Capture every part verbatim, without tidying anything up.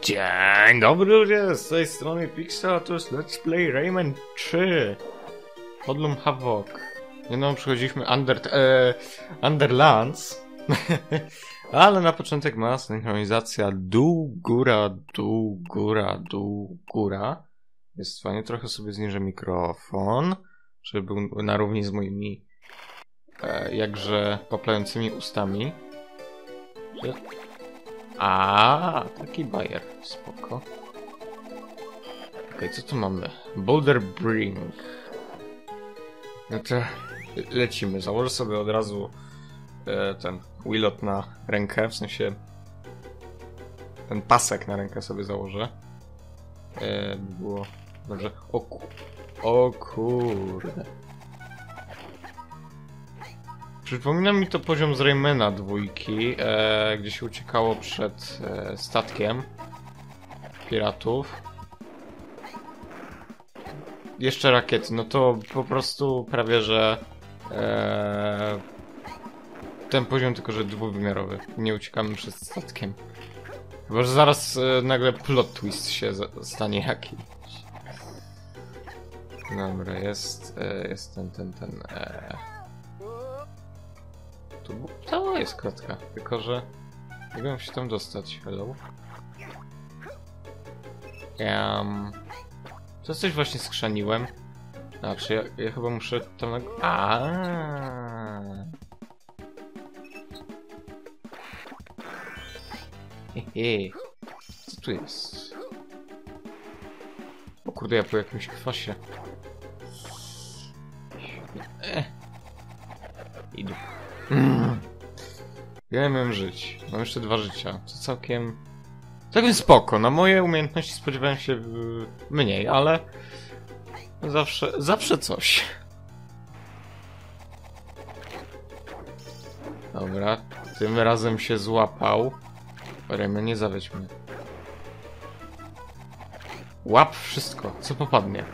Dzień dobry ludzie, z tej strony Pixel, to jest Let's Play Rayman trzy Hoodlum Havoc. Niedawno przechodziliśmy Under, e, Underlands. Ale na początek ma synchronizacja dół, góra, dół, góra, dół, góra. Jest fajnie, trochę sobie zniżę mikrofon, żeby był na równi z moimi e, jakże poplającymi ustami. A, taki bajer, spoko. Okej, okay, co tu mamy? Boulder Brink. No to lecimy. Założę sobie od razu e, ten wilot na rękę, w sensie ten pasek na rękę sobie założę. E, było dobrze. O, ku... o kurde. Przypomina mi to poziom z Raymana dwójki, e, gdzie się uciekało przed e, statkiem piratów. Jeszcze rakiety, no to po prostu prawie, że e, ten poziom, tylko że dwuwymiarowy. Nie uciekamy przed statkiem. Chyba że zaraz e, nagle plot twist się stanie jakiś. Dobra, jest, e, jest ten, ten, ten... E, Tu cała jest kratka, tylko że nie wiem, jak się tam dostać. Hello? Um, to coś właśnie skrzaniłem. Znaczy, ja, ja chyba muszę tam na... Aaaa. Hehe. Co tu jest? O kurde, ja po jakimś kwasie. Eh. Idę. Mm. Ja miałem żyć. Mam jeszcze dwa życia. To całkiem... Całkiem spoko. Na moje umiejętności spodziewałem się yy, mniej, ale... Zawsze... Zawsze coś. Dobra. Tym razem się złapał. Rayman, nie zawiedź mnie. Łap wszystko, co popadnie.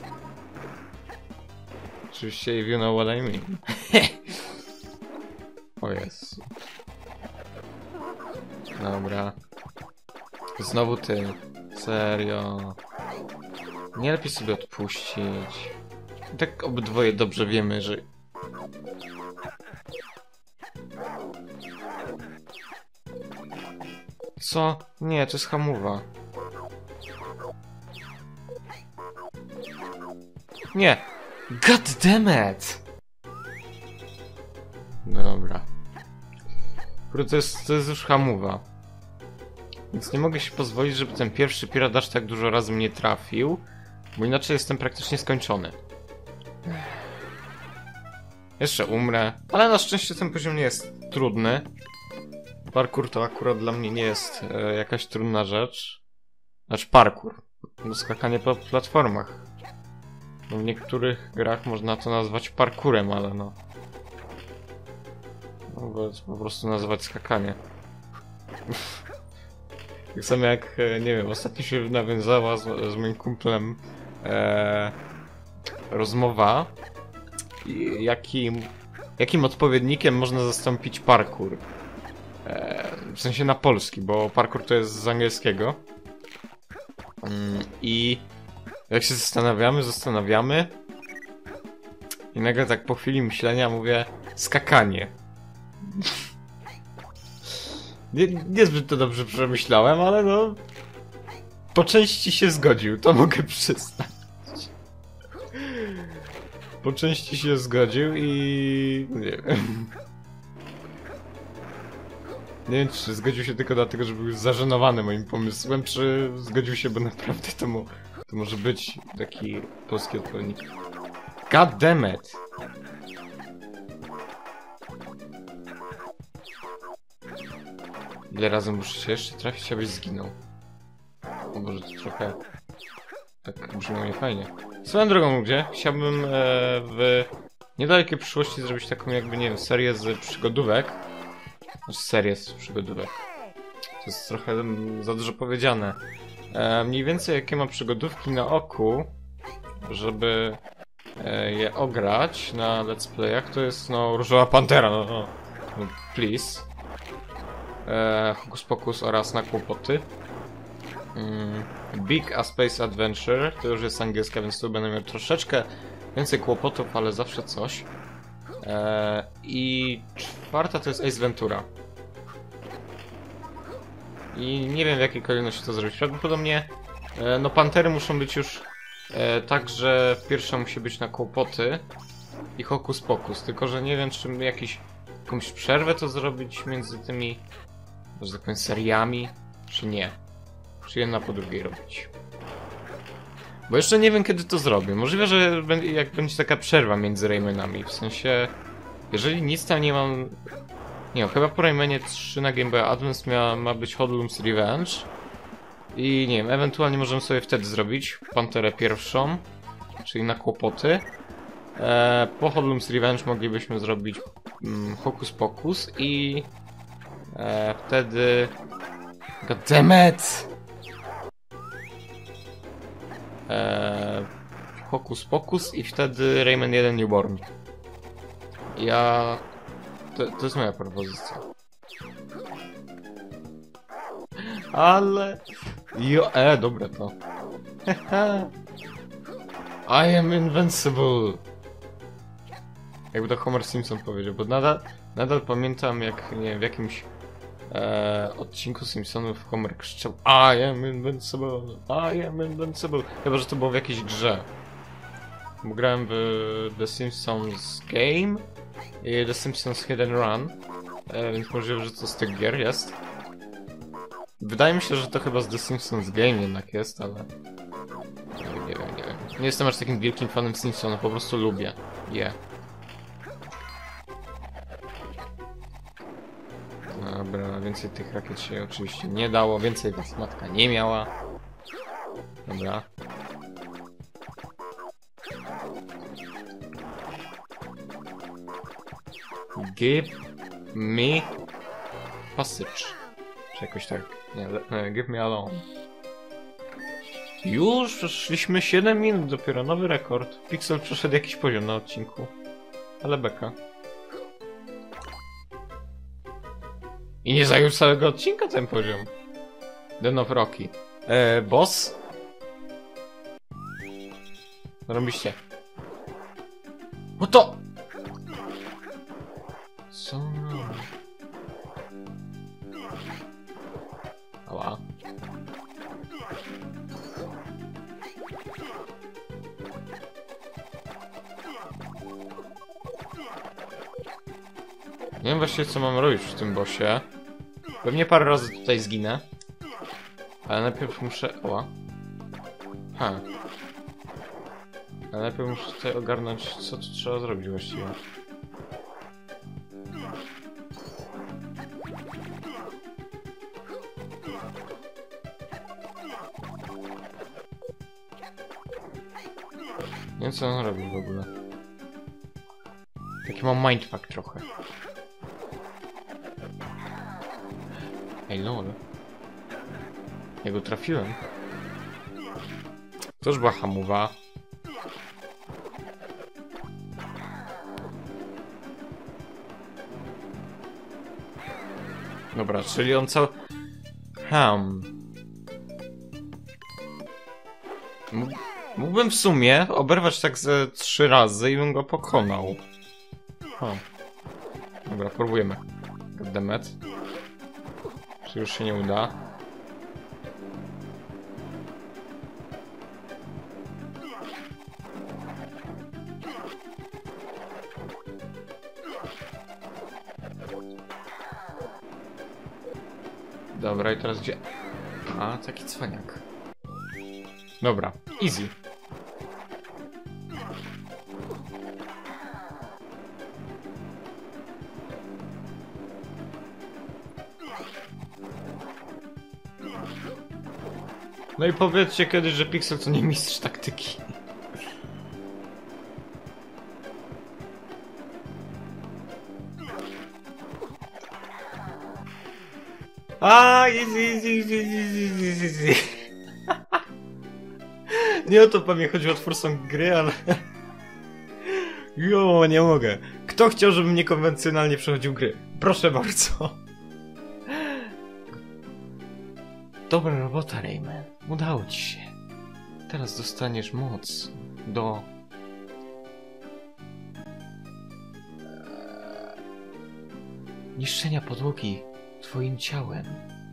Oczywiście, if you know what I mean. O Jezu. Dobra. Znowu ty. Serio. Nie lepiej sobie odpuścić. I tak obydwoje dobrze wiemy, że... Co? Nie, to jest hamowa. Nie! God damn it! Dobra. Kurde, to jest, to jest już hamowa. Więc nie mogę się pozwolić, żeby ten pierwszy pirat aż tak dużo razy mnie trafił, bo inaczej jestem praktycznie skończony. Jeszcze umrę, ale na szczęście ten poziom nie jest trudny. Parkour to akurat dla mnie nie jest e, jakaś trudna rzecz. Znaczy parkour. No, skakanie po platformach. No, w niektórych grach można to nazwać parkourem, ale no... Mogę po prostu nazywać skakanie. Tak samo jak, nie wiem, ostatnio się nawiązała z, z moim kumplem e, rozmowa, jakim, jakim odpowiednikiem można zastąpić parkour. E, w sensie na polski, bo parkour to jest z angielskiego. Mm, I jak się zastanawiamy, zastanawiamy i nagle tak po chwili myślenia mówię skakanie. Nie, niezbyt to dobrze przemyślałem, ale no... Po części się zgodził, to mogę przyznać. Po części się zgodził i... nie wiem. Nie wiem, czy zgodził się tylko dlatego, że był zażenowany moim pomysłem, czy zgodził się, bo naprawdę to, mo to może być taki polski odpowiednik. God damn it! Ile razy muszę się jeszcze trafić, abyś zginął? O Boże, to trochę... tak brzmiło niefajnie. Swoją drogą, gdzie? Chciałbym e, w niedalekiej przyszłości zrobić taką jakby, nie wiem, serię z przygodówek. Znaczy serię z przygodówek. To jest trochę za dużo powiedziane. E, mniej więcej jakie mam przygodówki na oku, żeby e, je ograć na let's playach, to jest no Różowa Pantera, no, no, no please. E, Hokus Pokus oraz Na Kłopoty. Mm, Big A Space Adventure, to już jest angielska, więc tu będę miał troszeczkę więcej kłopotów, ale zawsze coś. Eee, I czwarta to jest Ace Ventura. I nie wiem, w jakiej kolejności to zrobić. Prawdopodobnie e, no pantery muszą być już e, tak, że pierwsza musi być na kłopoty i hokus pokus. Tylko że nie wiem, czy jakiś, jakąś przerwę to zrobić między tymi, że tak powiem, seriami, czy nie. Czy jedna po drugiej robić. Bo jeszcze nie wiem, kiedy to zrobię. Możliwe, że jak będzie taka przerwa między Raymanami. W sensie, jeżeli nic tam nie mam... Nie, chyba po Raymanie trzy na Game Boy Advance ma, ma być Hoodlum's Revenge. I nie wiem, ewentualnie możemy sobie wtedy zrobić Panterę pierwszą, czyli na kłopoty. E, po Hoodlum's Revenge moglibyśmy zrobić mm, Hokus Pokus i e, wtedy... Goddammit! E, Hokus Pokus i wtedy Rayman jeden Newborn. Ja... To, to jest moja propozycja. Ale... Jo, e, dobre to. I am invincible. Jakby to Homer Simpson powiedział, bo nadal, nadal pamiętam jak, nie wiem, w jakimś e, odcinku Simpsonów Homer krzyczał I am invincible, I am invincible. Chyba, że to było w jakiejś grze. Bo grałem w The Simpsons Game i The Simpsons Hit and Run, e, więc możliwe, że to z tych gier jest. Wydaje mi się, że to chyba z The Simpsons Game jednak jest, ale... Nie wiem, nie wiem, nie wiem. Nie jestem aż takim wielkim fanem Simpsona, po prostu lubię je. Dobra, więcej tych rakiet się oczywiście nie dało, więcej was matka nie miała. Dobra. Give me passage. Czy jakoś tak. Nie, nie, give me alone. Już przeszliśmy siedem minut dopiero, nowy rekord. Pixel przeszedł jakiś poziom na odcinku. Ale beka. I nie zajął całego odcinka ten poziom. Den of Rocky. Eee, boss? Robiście. No to! Co no? Ała. Nie wiem właściwie, co mam robić w tym bossie. Pewnie parę razy tutaj zginę. Ale najpierw muszę... Oła. Ha. Ale najpierw muszę tutaj ogarnąć, co tu trzeba zrobić właściwie. Nie wiem, co on robi w ogóle. Taki mam mindfuck trochę. Ej, lol. Ja go trafiłem. To już była hamowa. Dobra, czyli on cały... Ham. Mógłbym w sumie oberwać tak ze trzy razy i bym go pokonał. O. Dobra, próbujemy. Goddammit. Czy już się nie uda? Dobra, i teraz gdzie? A, taki cwaniak. Dobra, easy. No i powiedzcie kiedyś, że Pixel to nie mistrz taktyki. A, easy, easy, easy, easy, easy. Nie o to pewnie chodziło o twórcą gry, ale... Jo, nie mogę. Kto chciał, żebym niekonwencjonalnie przechodził gry? Proszę bardzo. Dobra robota, Rayman. Udało ci się. Teraz dostaniesz moc do... niszczenia podłogi twoim ciałem.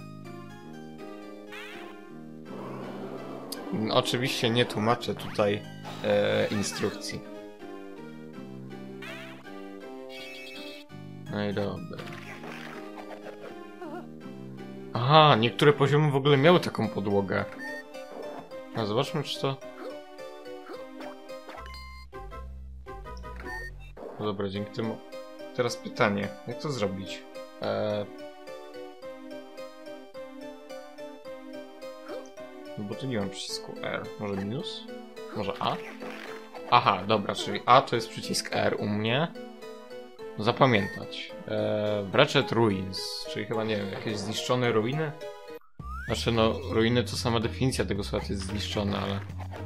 No, oczywiście nie tłumaczę tutaj e, instrukcji. No i dobra. Aha, niektóre poziomy w ogóle miały taką podłogę. No zobaczmy, czy to... No dobra, dzięki temu... Teraz pytanie, jak to zrobić? Eee... No bo tu nie mam przycisku R. Może minus? Może A? Aha, dobra, czyli A to jest przycisk R u mnie. Zapamiętać. Eee, Wretched Ruins, czyli chyba, nie wiem, jakieś zniszczone ruiny? Znaczy, no, ruiny to sama definicja tego słowa, to jest zniszczone, ale...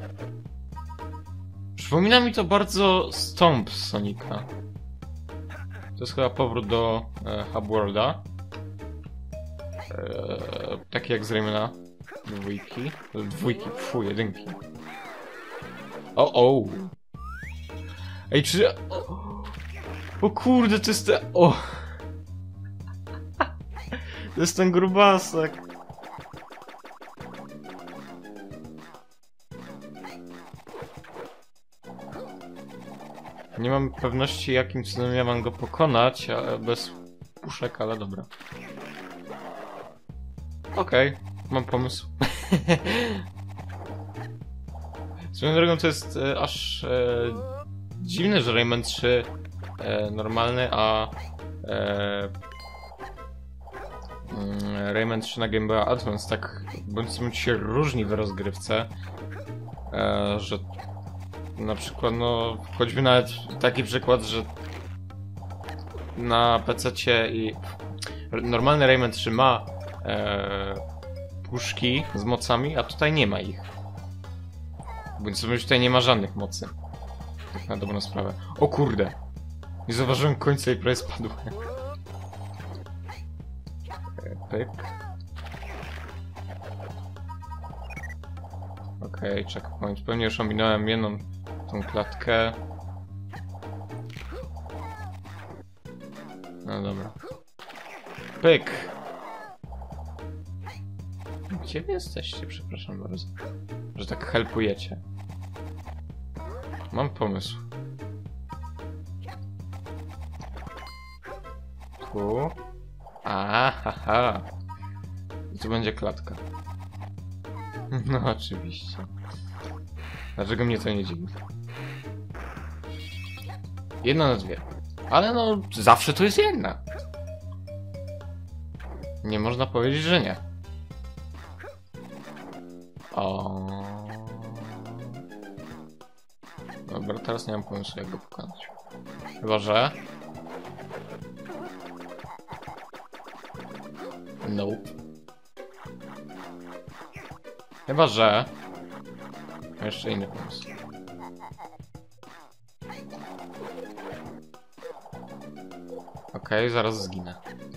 Przypomina mi to bardzo Stomp z Sonika. To jest chyba powrót do e, Hub Worlda. E, taki jak z Raymana. Dwójki. Dwójki, fu, jedynki. O, o! Ej, czy... O, o kurde, to jest te... O! To jest ten grubasek. Nie mam pewności, jakim cudem ja mam go pokonać, ale bez puszek, ale dobra. Okej, okay, mam pomysł. Swoją drogą to jest e, aż e, dziwne, że Rayman trzy e, normalny, a e, mm, Rayman trzy na Game Boy Advance tak bądź co bądź się różni w rozgrywce, e, że na przykład, no, choćby nawet taki przykład, że na pececie i normalny Rayman trzy ma e, puszki z mocami, a tutaj nie ma ich. Bądź sobie tutaj nie ma żadnych mocy. Tak na dobrą sprawę. O kurde! Nie zauważyłem końca i prawie spadłem. Pyk. Okej, okay, checkpoint. Pewnie już ominąłem jedną tą klatkę. No dobra. Pyk! Gdzie wy jesteście? Przepraszam bardzo. Że tak helpujecie. Mam pomysł. Tu. Aha. I tu będzie klatka. No oczywiście. Dlaczego mnie to nie dziwi? Jedna na dwie. Ale no, zawsze to jest jedna. Nie można powiedzieć, że nie. O. Dobra, teraz nie mam pomysłu, jak go pokonać. Chyba, że... Nope. Chyba, że... Mam jeszcze inny pomysł. Okej, okay, zaraz zginę.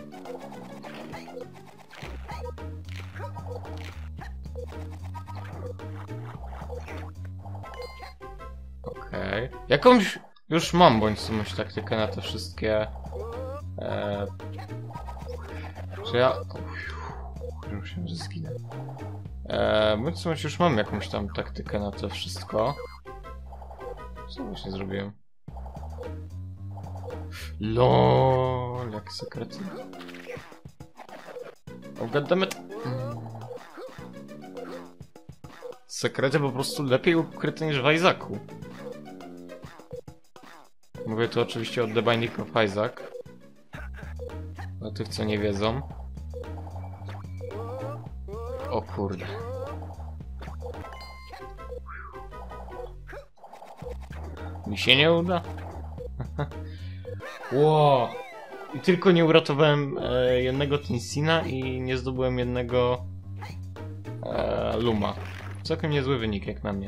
Okej. Okay. Jakąś już mam bądź co myśl taktykę na te wszystkie... E... Czy ja... Myślałem, że zginę. Eee, bądź co już mam jakąś tam taktykę na to wszystko. Co właśnie zrobiłem? LOL, jak sekrety. Oh goddammit. Hmm. Sekrety po prostu lepiej ukryte niż w Isaacu. Mówię tu oczywiście o The Binding of Isaac. Dla tych, co nie wiedzą. O kurde. Mi się nie uda. Wow. I tylko nie uratowałem e, jednego Tinsina i nie zdobyłem jednego e, Luma. Całkiem niezły wynik jak na mnie.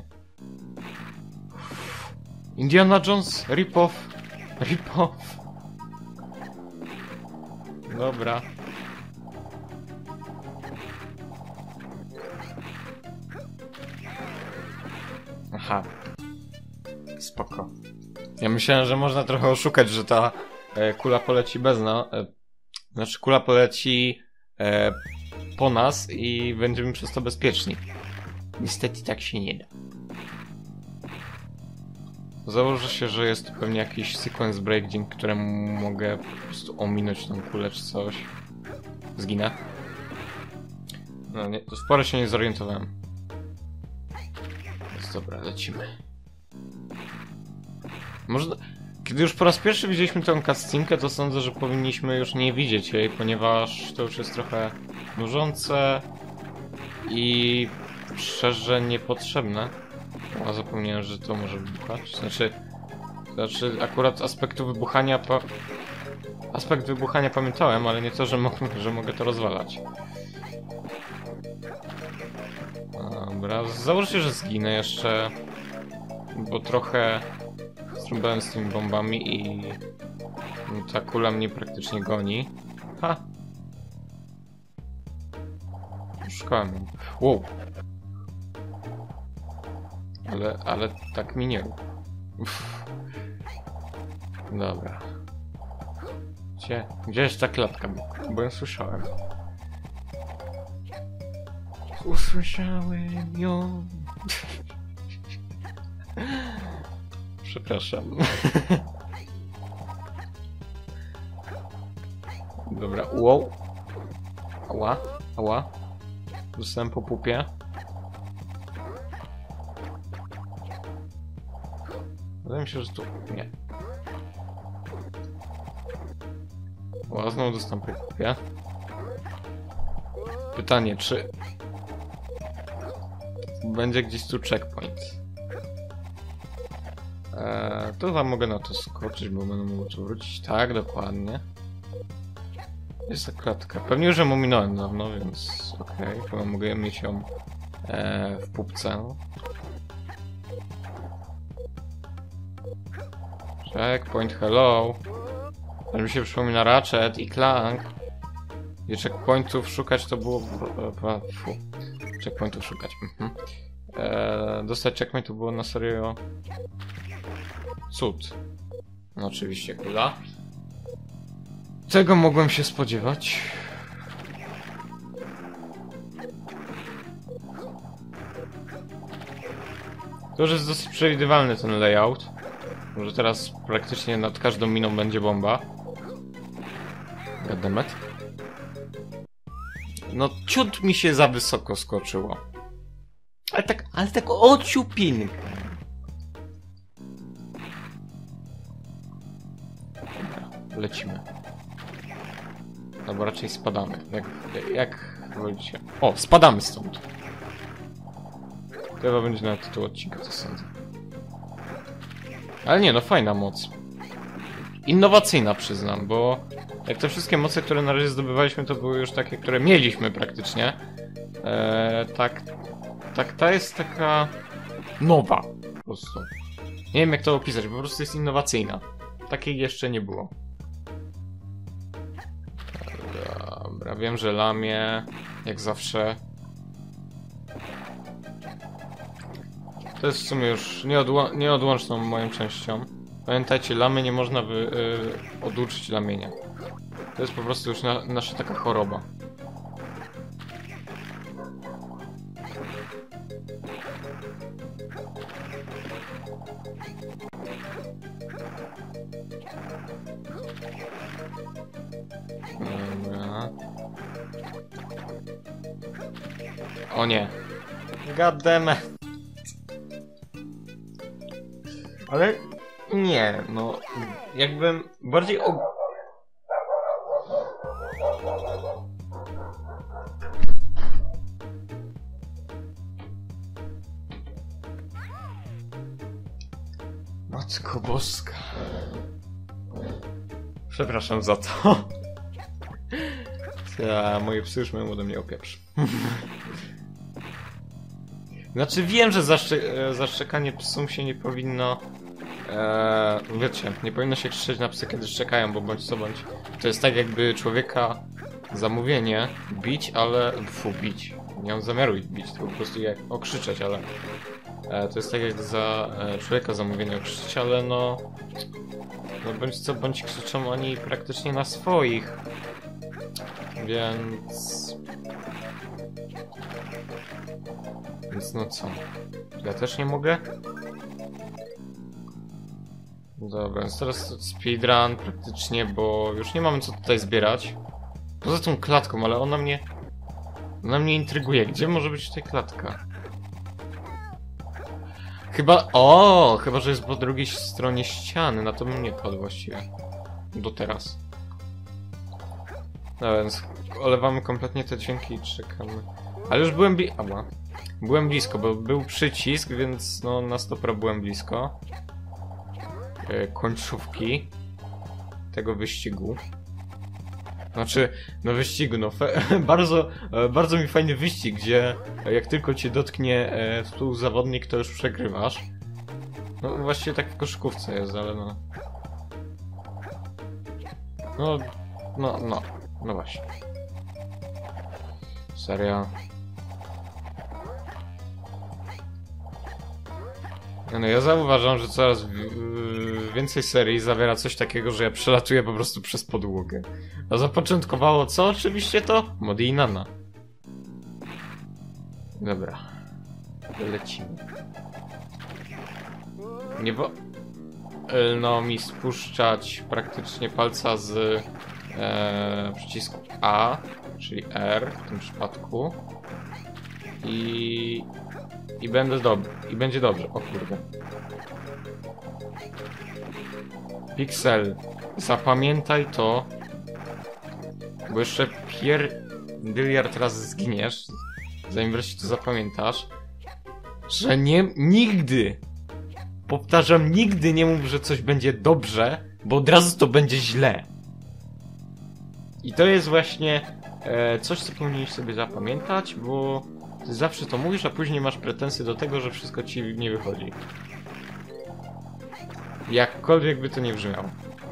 Indiana Jones, rip-off. Rip-off. Dobra. Aha. Spoko. Ja myślałem, że można trochę oszukać, że ta e, kula poleci bez nas. E, znaczy kula poleci e, po nas i będziemy przez to bezpieczni. Niestety tak się nie da. Założę się, że jest to pewnie jakiś sequence break, dzięki któremu mogę po prostu ominąć tą kulę czy coś. Zginę. No nie, to sporo się nie zorientowałem. Więc dobra, lecimy. Może... Kiedy już po raz pierwszy widzieliśmy tę cutscenkę, to sądzę, że powinniśmy już nie widzieć jej, ponieważ to już jest trochę nużące i szczerze niepotrzebne. A zapomniałem, że to może wybuchać. Znaczy, znaczy akurat aspektu wybuchania pa... Aspekt wybuchania pamiętałem, ale nie to, że, mo że mogę to rozwalać. Dobra, założę się, że zginę jeszcze, bo trochę strąbałem z tymi bombami i ta kula mnie praktycznie goni. Ha! Szukałem ją. Wow! Ale, ale tak mi nie rób. Dobra. Gdzie? Gdzie jest ta klatka? Bo ją słyszałem. Usłyszałem ją. Przepraszam. Dobra, wow. Ała, ała. Dostałem po pupie. Wydaje mi się, że tu... nie. Ła, znowu dostałem po pupie. Pytanie, czy... będzie gdzieś tu checkpoint. Eee, to wam mogę na to skoczyć, bo będę mógł tu wrócić. Tak, dokładnie. Jest ta klatka. Pewnie już ją ominąłem dawno, więc okej. Okay. Mogę mieć ją eee, w pupce. Checkpoint, hello. Aż mi się przypomina Ratchet i Clank. I checkpointów szukać to było... Fu. Checkpointów szukać. Mhm. Eee, dostać checkpoint to było na serio... cud. No oczywiście kula. Tego mogłem się spodziewać. To już jest dosyć przewidywalny ten layout. Może teraz praktycznie nad każdą miną będzie bomba. Goddammit. No ciut mi się za wysoko skoczyło. Ale tak, ale tak o ciupinkę. Dobra, lecimy. Albo raczej spadamy. Jak, jak wolicie. O, spadamy stąd. To chyba będzie na tytuł odcinka, co sądzę. Ale nie, no fajna moc. Innowacyjna, przyznam, bo jak te wszystkie moce, które na razie zdobywaliśmy, to były już takie, które mieliśmy praktycznie. Eee, tak, tak, ta jest taka nowa po prostu. Nie wiem jak to opisać, po prostu jest innowacyjna. Takiej jeszcze nie było. Dobra, wiem, że lamię, jak zawsze. To jest w sumie już nieodło nieodłączną moją częścią. Pamiętajcie, lamy nie można wy yy, oduczyć lamienia. To jest po prostu już na nasza taka choroba. Dobra. O nie. Goddammit. Ale nie, no jakbym bardziej og... Matko Boska. Przepraszam za to. Ja, moje psy już mają ode mnie opieprz. Znaczy wiem, że zaszcze zaszczekanie psom się nie powinno... Eee, wiecie, nie powinno się krzyczeć na psy, kiedy szczekają, bo bądź co bądź. To jest tak jakby człowieka zamówienie bić, ale... Fu, bić. Nie mam zamiaru ich bić, to po prostu jak okrzyczeć, ale... E, to jest tak jak za e, człowieka zamówienia krzyczeć, ale no... No bądź co, bądź krzyczą oni praktycznie na swoich. Więc... Więc no co? Ja też nie mogę? Dobra, więc teraz speedrun praktycznie, bo już nie mamy co tutaj zbierać. Poza tą klatką, ale ona mnie... Ona mnie intryguje. Gdzie może być tutaj klatka? Chyba... O, chyba, że jest po drugiej stronie ściany. Na to bym nie padł właściwie. Do teraz. No więc olewamy kompletnie te dźwięki i czekamy. Ale już byłem bli... Ała. Byłem blisko, bo był przycisk, więc no na sto procent byłem blisko. Yy, końcówki tego wyścigu. Znaczy, no wyścigu, no bardzo, e, bardzo mi fajny wyścig, gdzie jak tylko cię dotknie e, stół zawodnik, to już przegrywasz. No właściwie tak w koszykówce jest, ale no... No, no, no, no właśnie. Serio. No ja zauważam, że coraz więcej serii zawiera coś takiego, że ja przelatuję po prostu przez podłogę. A zapoczątkowało co? Oczywiście to Modi i Nana. Dobra. Lecimy. Nie wolno mi spuszczać praktycznie palca z e, przycisku A, czyli R w tym przypadku. I... I będę dobry. I będzie dobrze. O kurde. Pixel, zapamiętaj to, bo jeszcze pierdyliard razy zginiesz, zanim wreszcie to zapamiętasz, że nie, nigdy, powtarzam, nigdy nie mów, że coś będzie dobrze, bo od razu to będzie źle. I to jest właśnie e, coś, co powinieneś sobie zapamiętać, bo ty zawsze to mówisz, a później masz pretensje do tego, że wszystko ci nie wychodzi. Jakkolwiek by to nie brzmiało.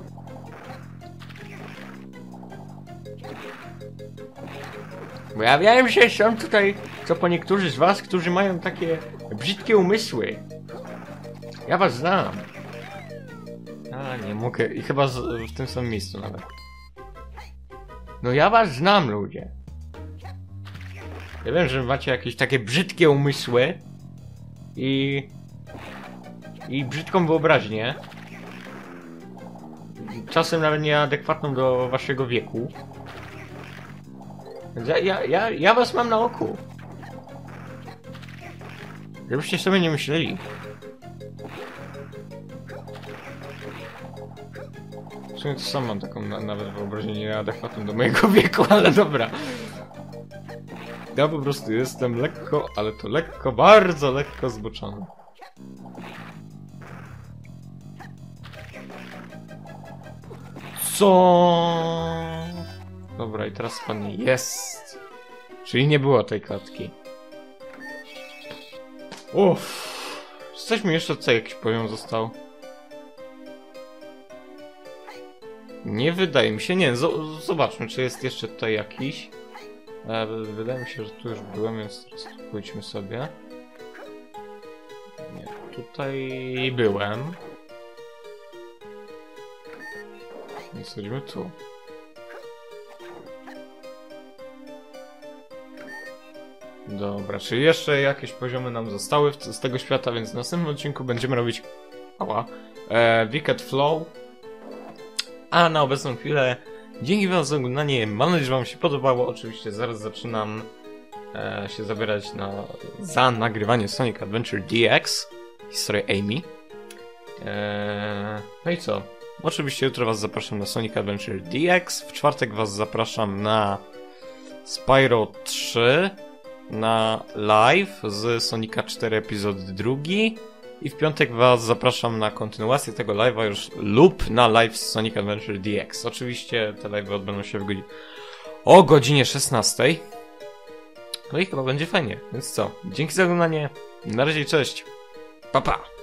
Bo ja wiem, że są tutaj, co po niektórzy z was, którzy mają takie brzydkie umysły. Ja was znam. A, nie mogę. I chyba z, w tym samym miejscu nawet. No ja was znam, ludzie. Ja wiem, że macie jakieś takie brzydkie umysły i... i brzydką wyobraźnię. Czasem nawet nieadekwatną do waszego wieku. Ja, ja, ja, ja was mam na oku. Żebyście sobie nie myśleli. W sumie to sam mam taką na, nawet wyobraźnię nieadekwatną do mojego wieku, ale dobra. Ja po prostu jestem lekko, ale to lekko, bardzo lekko zboczony. Co? Dobra, i teraz spadnie. Jest! Czyli nie było tej klatki. Uff. Coś mi jeszcze tutaj jakiś poziom został. Nie wydaje mi się, nie, zobaczmy, czy jest jeszcze tutaj jakiś. E, wydaje mi się, że tu już byłem, więc teraz tu pójdźmy sobie. Nie, tutaj byłem. Więc chodzimy tu. Dobra, czyli jeszcze jakieś poziomy nam zostały z tego świata, więc w następnym odcinku będziemy robić ała, e, Wicked Flow. A na obecną chwilę dzięki wam za oglądanie, mam nadzieję, że wam się podobało. Oczywiście zaraz zaczynam e, się zabierać na, za nagrywanie Sonic Adventure D X, historię Amy. E, no i co? Oczywiście jutro was zapraszam na Sonic Adventure D X, w czwartek was zapraszam na Spyro trzy, na live z Sonika cztery epizod drugi i w piątek was zapraszam na kontynuację tego live'a już lub na live z Sonic Adventure D X. Oczywiście te live'y odbędą się w godzi o godzinie szesnastej. No i chyba będzie fajnie, więc co? Dzięki za oglądanie, na razie, cześć, pa pa!